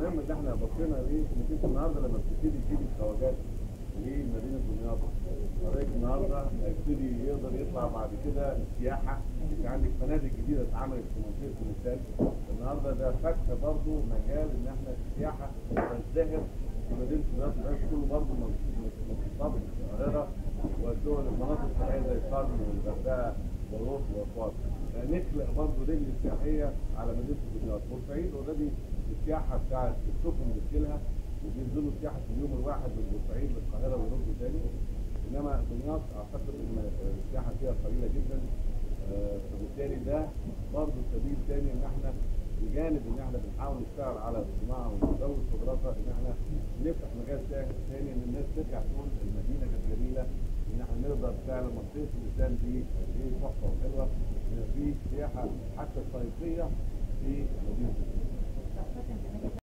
المهم اللي احنا بصينا ليه انك انت النهارده لما بتبتدي تجيب الخواجات لمدينه دمياط، حضرتك النهارده هيبتدي يقدر يطلع بعد كده السياحه. انت عندك فنادق جديده اتعملت في منطقه اللسان النهارده، ده فتح برضه مجال ان احنا السياحه تزدهر في مدينه دمياط، الناس كله برضه مقتصد في القاهره ودول المناطق السياحيه زي شرم والغردقه والأقصر وأسوان. نخلق برضه رجل سياحيه على مدينه دمياط. بورسعيد اوريدي السياحه بتاعت السفن بتجيلها وبينزلوا سياحه في اليوم الواحد من بورسعيد للقاهره ويردوا تاني، انما دمياط اعتقد ان السياحه فيها قليله جدا. فبالتالي ده برضه سبيل تاني ان احنا بجانب ان احنا بنحاول نشتغل على الصناعه ونزود قدراتها ان احنا نفتح مجال تاني ان الناس ترجع تقول المدينه كانت جميله، ان احنا نقدر فعلا منطقه اللسان دي تحفه وحلوه، في سياحه حتى صيفيه في مدينه